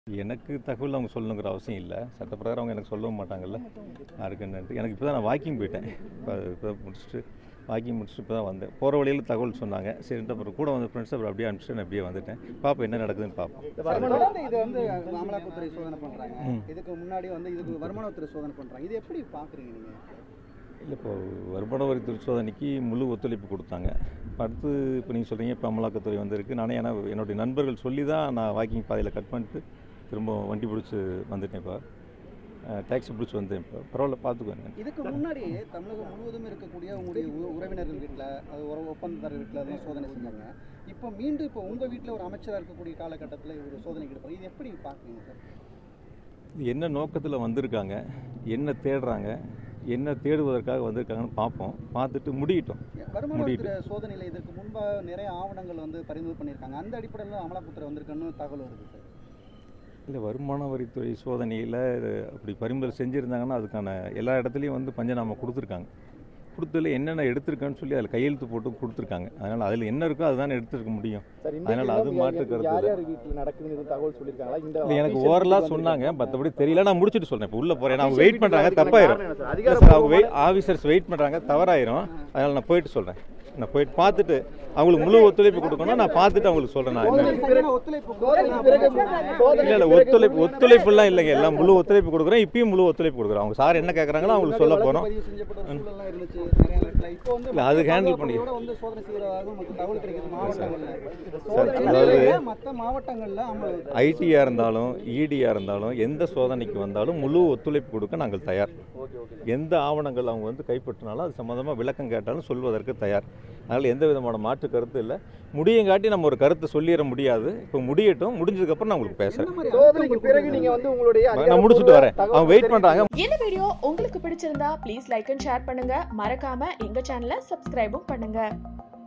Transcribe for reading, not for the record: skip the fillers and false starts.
எனக்கு தகவல் அவங்க சொல்லணுங்கிற அவசியம் இல்லை. சட்டப்பிரகாரம் அவங்க எனக்கு சொல்லவும் மாட்டாங்கல்ல. யாருக்கு என்னன்ட்டு. எனக்கு இப்போ தான் நான் வாக்கிங் போயிட்டேன். இப்போ முடிச்சுட்டு இப்போ தான் வந்தேன். போகிற வழியில் தகவல் சொன்னாங்க. சரின்ட்டு அப்புறம் கூட வந்து ஃப்ரெண்ட்ஸ் அப்புறம் அப்படியே அனுப்பிச்சிட்டு நான் அப்படியே வந்துட்டேன். பார்ப்போம் என்ன நடக்குதுன்னு பார்ப்போம். இது வந்து அமலாக்கத்துறை சோதனை பண்ணுறாங்க. இதுக்கு முன்னாடி வந்து இதுக்கு வருமானத்துறை சோதனை பண்ணுறாங்க. இது எப்படி பார்க்குறீங்க நீங்கள்? இல்லை, இப்போ வருமான வரித்துறை சோதனைக்கு முழு ஒத்துழைப்பு கொடுத்தாங்க. அடுத்து இப்போ நீங்கள் சொல்கிறீங்க இப்போ அமலாக்கத்துறை வந்திருக்கு. நானே ஏன்னா என்னுடைய நண்பர்கள் சொல்லி தான் நான் வாக்கிங் பாதையில் கட் பண்ணிட்டு திரும்ப வண்டி பிடிச்சி வந்துட்டேன். இப்போ டாக்ஸி பிடிச்சி வந்தேன். இப்போ பரவாயில்ல, பார்த்துக்குவேன். இதுக்கு முன்னாடி தமிழகம் முழுவதும் இருக்கக்கூடிய உங்களுடைய உறவினர்கள் வீட்டில், அது ஒரு ஒப்பந்ததாரர் வீட்டில் தான் சோதனை செஞ்சாங்க. இப்போ மீண்டும் இப்போ உங்கள் வீட்டில் ஒரு அமைச்சராக இருக்கக்கூடிய காலகட்டத்தில் ஒரு சோதனைக்கு எடுப்பாங்க. இது எப்படி பார்க்குறீங்க சார்? இது என்ன நோக்கத்தில் வந்திருக்காங்க, என்ன தேடுறாங்க, என்ன தேடுவதற்காக வந்திருக்காங்கன்னு பார்ப்போம். பார்த்துட்டு முடியட்டும். வருமானத்துறை சோதனையில் இதற்கு முன்பாக நிறைய ஆவணங்கள் வந்து பரிந்துரை பண்ணியிருக்காங்க. அந்த அடிப்படையில் அமலாக்கத்துறை வந்திருக்குன்னு தகவல் வருது சார். இல்லை, வருமான வரித்துறை சோதனையில் அப்படி பரிந்துரை செஞ்சுருந்தாங்கன்னா அதுக்கான எல்லா இடத்துலையும் வந்து பஞ்சநாமா கொடுத்துருக்காங்க. கொடுத்ததில் என்னென்ன எடுத்திருக்கான்னு சொல்லி அதில் கையெழுத்து போட்டு கொடுத்துருக்காங்க. அதனால் அதில் என்ன இருக்கோ அதுதான் எடுத்துருக்க முடியும். அதனால் அது மாற்று கருத்து இல்லை. எனக்கு ஓரலாக சொன்னாங்க, மற்றபடி தெரியல. நான் முடிச்சுட்டு சொல்கிறேன். இப்போ உள்ளே போகிறேன். அவங்க வெயிட் பண்ணுறாங்க, தப்பாயிரும். அவங்க ஆஃபீஸர்ஸ் வெயிட் பண்ணுறாங்க, தவறாயிரும். அதனால் நான் போயிட்டு சொல்கிறேன். நான் போயிட்டு பார்த்துட்டு அவங்களுக்கு முழு ஒத்துழைப்பு கொடுக்கணும். நான் பார்த்துட்டு அவங்களுக்கு சொல்கிறேன். நான் இல்லை ஒத்துழைப்புலாம் இல்லைங்க. எல்லாம் முழு ஒத்துழைப்பு கொடுக்குறேன். இப்பயும் முழு ஒத்துழைப்பு கொடுக்குறேன். அவங்க சார் என்ன கேட்குறாங்களோ அவங்களுக்கு சொல்ல போகிறோம். இல்லை, அது ஹேண்டில் பண்ணி அதாவது ஐடியாக இருந்தாலும் இடியாக இருந்தாலும் எந்த சோதனைக்கு வந்தாலும் முழு ஒத்துழைப்பு கொடுக்க நாங்கள் தயார். எந்த ஆவணங்கள் அவங்க வந்து கைப்பற்றினாலும் அது சம்மந்தமாக விளக்கம் கேட்டாலும் சொல்வதற்கு தயார். அதனால் எந்த விதமான மாற்று கருத்து இல்லை. முடியங்காட்டி நம்ம ஒரு கருத்தை சொல்லிட முடியாது. இப்போ முடியட்டும். முடிஞ்சதுக்கப்புறம் நான் உங்களுக்கு பேசுகிறேன். நான் முடிச்சுட்டு வரேன். அவங்க வெயிட் பண்ணுறாங்க. இந்த வீடியோ உங்களுக்கு பிடிச்சிருந்தா ப்ளீஸ் லைக் அண்ட் ஷேர் பண்ணுங்க. மறக்காம எங்க சேனலை சப்ஸ்கிரைபும் பண்ணுங்க.